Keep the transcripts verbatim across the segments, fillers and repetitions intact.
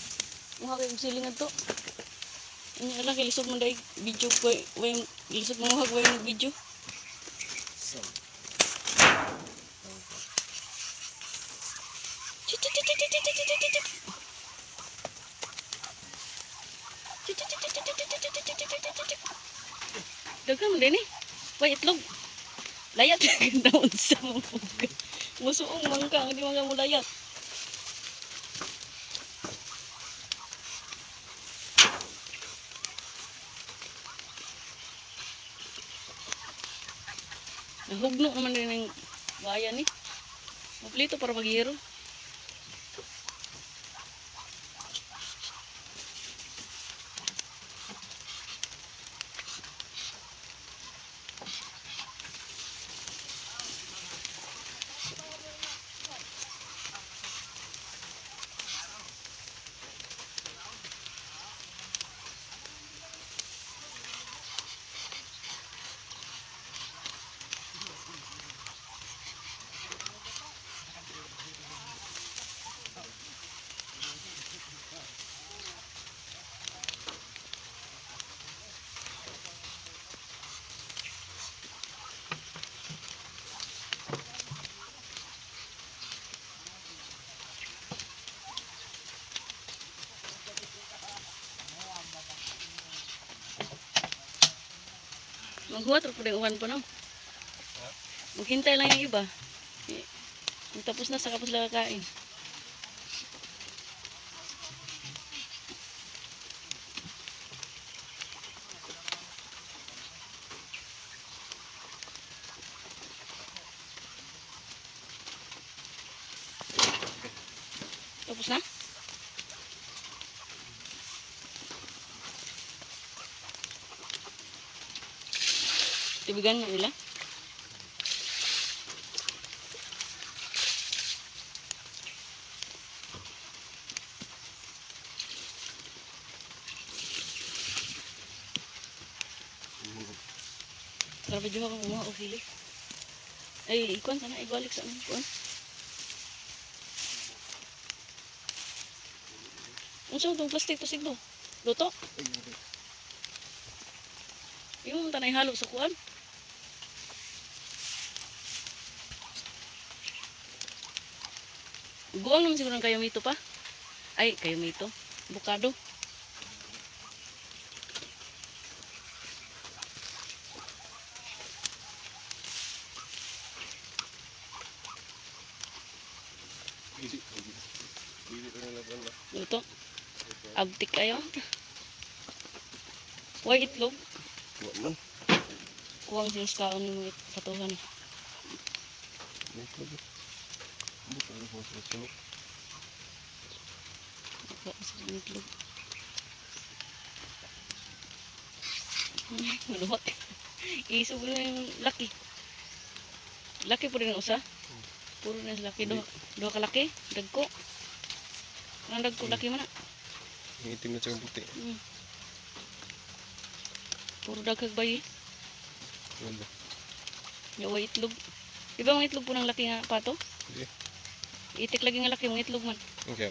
Muha kay silingan to. Ini lang kay lisod man dai video ko, way lisod mo hag way video. So. Dagan mo din eh. Way itlog. Layat daon sa mga. Musuong mangka, hindi mga mo layat. Nahugno naman din ng bayan eh. Maplito para maghiro. Maghuwat rin po rin uwan po no. Maghintay lang yung iba. Tapos na, saka po sila kakain. Tapos na? Tibigan na nila. Grabe juga kung umuha o hili. Ay, ikuan sana, ibalik sana. Ikuan. Ang saan itong plastic to siglo? Luto? Yung tanay halo sa kuan. Guwang naman siguro ng kayumito pa. Ay, kayumito. Bukado. Luto. Abtik kayo. Huwag itlog. Kuwang sinuskaon ng patuhan. Itlog. Bukan mo sa itlog. Bukan sa itlog. Maluhot. Iso ko yung laki. Laki po rin ang usa. Puro na laki. Dua, dua ka laki. Dagko. Ang dagko laki man na. Yung itim na tsaka puti. Hmm. Puro dagkag bayi. Wala. Yawa itlog. Diba mga itlog po ng laki nga pato? Hindi. Itik lagi nga laki mga itlog man. Okay.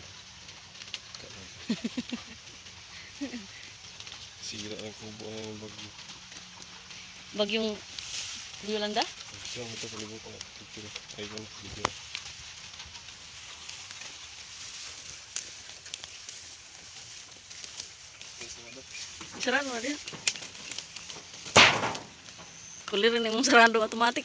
Sira ang kubo ng bagyo. Bagyong Yolanda? Siya ito sa libong ko. Ay, yun. Video. Sarado na din. Kulirin yung sarado automatic.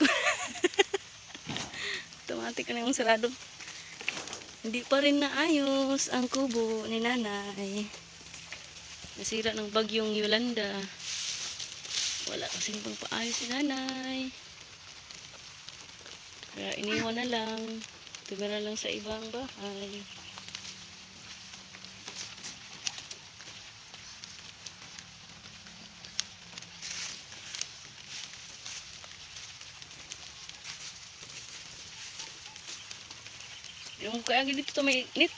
Automatic na yung sarado. Hindi pa rin naayos ang kubo ni nanay. Nasira ng bagyong Yolanda. Wala kasing pang paayos si nanay. Kaya iniwan na lang. Tumira lang sa ibang bahay. Yung kaya dito to may init.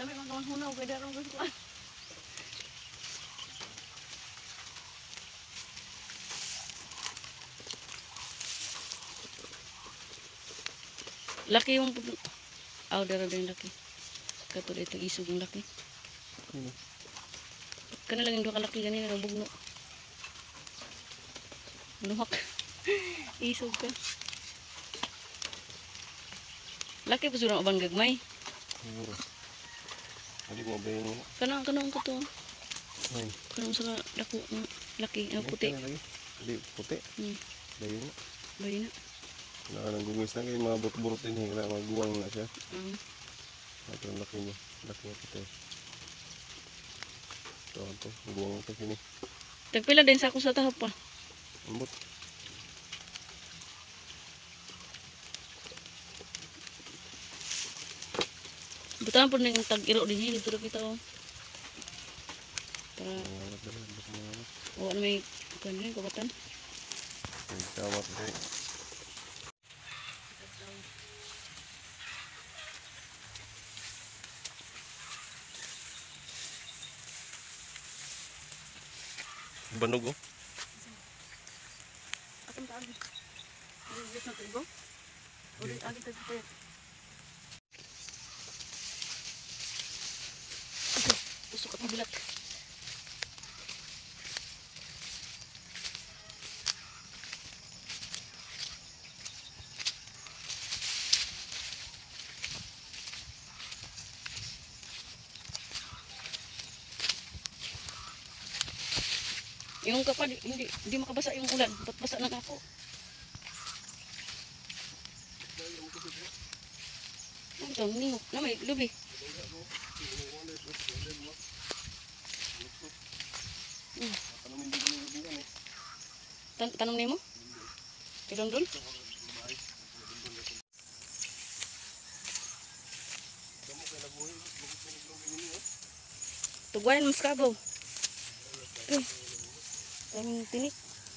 Dami mga hunaw kay darong kuan. Laki yung aw dara din laki. Katulad ito isog yung laki. Hmm. Kana lang yung duha ka laki ganina ng bugno. Luhak. Isog ka. Laki pa surang ubang gagmay. Siguro. Hindi mo ba yung... Kanang kanang ko to. Ay. Kanang sa dako nga laki ang puti. Hindi, puti. Hmm. Bayo na. Bayi na. Nanggugis na kayo mga burot-burot din. Hingga maguwang na siya. Um, Ito ang laki niya. Laki niya puti. Ito, ito. Maguwang ito sini. Tagpila din sa ako sa tahap pa. Ambot. Butaan po ng tag-iro din yun. Dito kita oh. Para Mangalat na lang. Bak mangalat. o ano may kuan rin kubatan. May kawat rin. Banog oh. Atong taagi. Dito na tubo. Ulit agi ta dito. Usok at bilat. Yung kapal, hindi, hindi makabasa yung ulan. Ba't basa na ako? Ano ito? Ningo. Na may lubi. Hmm. Tan tanong nimo? Kidondol? Tugwayan mas kabaw. Okay. Daming tinik.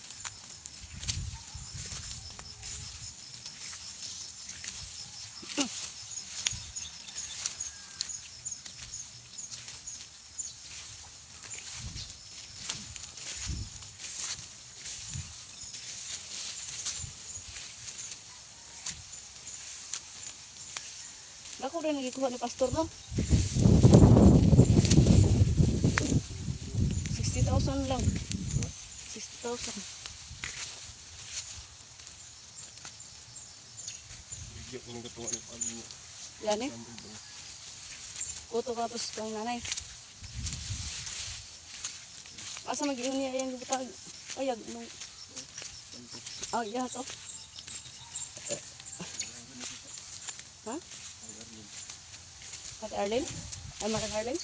Ako rin nagikuha ni pastor no. sixty thousand lang. sixty thousand. Bigyan ko ng katuwa ni Pablo niya. Yan eh. Kuto ka tapos kang nanay. Asa mag-iyon niya yung butag. Ayag. Nung... Oh, iya to. Ha? Kat Arlen? Ay, Makat Arlen?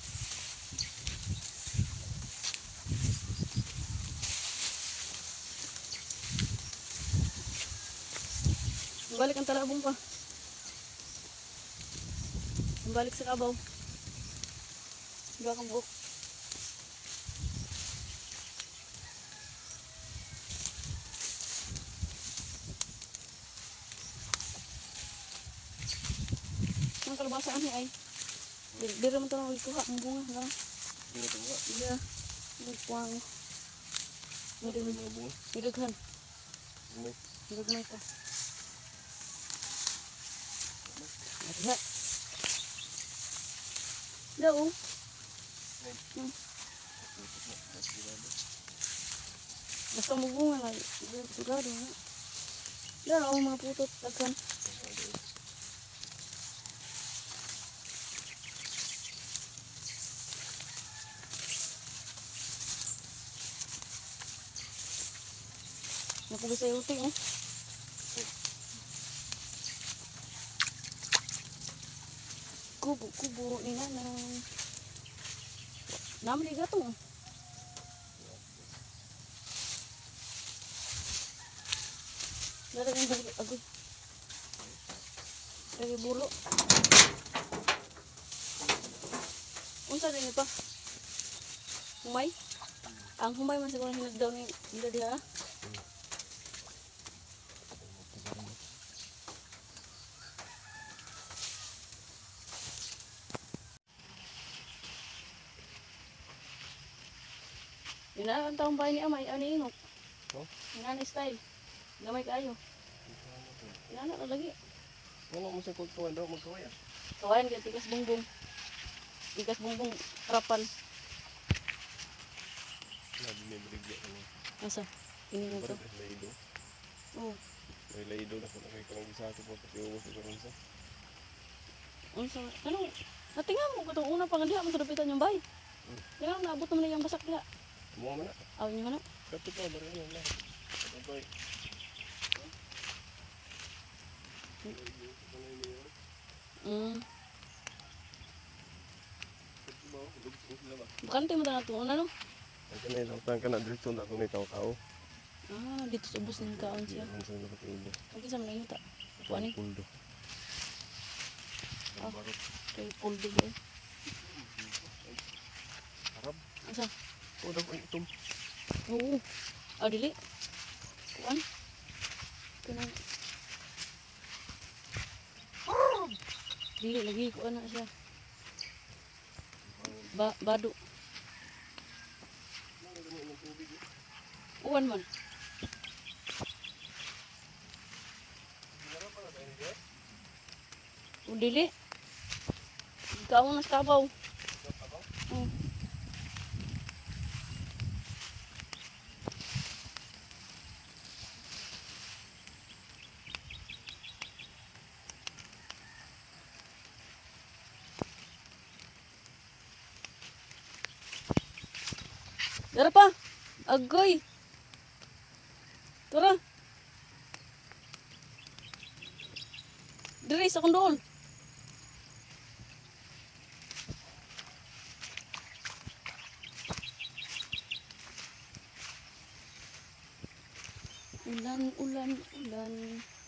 Balik ang talabong pa. Balik sa kabaw. Higa kang buhok. Ang kalabasaan niya ay dira man ito na magkuha ang bunga lang. Hindi na tuwa. Iya. Nagpuang. Hindi na bunga. Nidaghan. Hindi. Nidagmay ka. Ada. Daw. Hmm. Basta mabunga na. Sigado na. Daw, mga putot. Daghan. Nakubis sa uting eh. Kubo-kubo ni nanang. Naman ni gatong. Dari yung bulo. Agoy. Dari bulo. Unsa din ito? Humay? Ang humay man siguro hinagdaw ni nila diha. Pinaan taong bahay ni Amay, ano inok. Oh? Pinaan style. Gamay kayo. Pinaan na lagi. Ano mo sa kultuhan daw magkawaya? Kawayan ka, tigas bungbong. Tigas bungbong, rapal. Nabi may brigya ano. Asa? Ini na to. Barat ay laido. Oh, May laido na kung nakay kalang gisako po pati uwas ito rin sa. ano sa, ano? Natingan mo ko itong una pang diha, masalupitan yung bay. Yan ang naabot naman na yung basak diha. Mga mana. Awin nyo na. Kato pa, bari ano lang. Kato pa eh. Mm. Kato ba? Lugtong sila ba? Bakante mo na ito, ano? Ang kanay lang tang ka na dito na ito na tao-tao. Ah, dito sa ubos ng kaon siya. Ang sa nakatulog. Ang isa mo na yuta. Kuha ni. Puldo. Ah. Barot. Kay puldo eh. Arab. Asa? Oh, daw ang itom. Oo. Ah, dili. Kuan. Kanang. Dili lagi kuan na siya. Ba bado. Uwan man. O dili. Ikaw na sa kabaw. Oh. Dara pa. Agoy. Tara. Diri sa kondol. Ulan, ulan, ulan.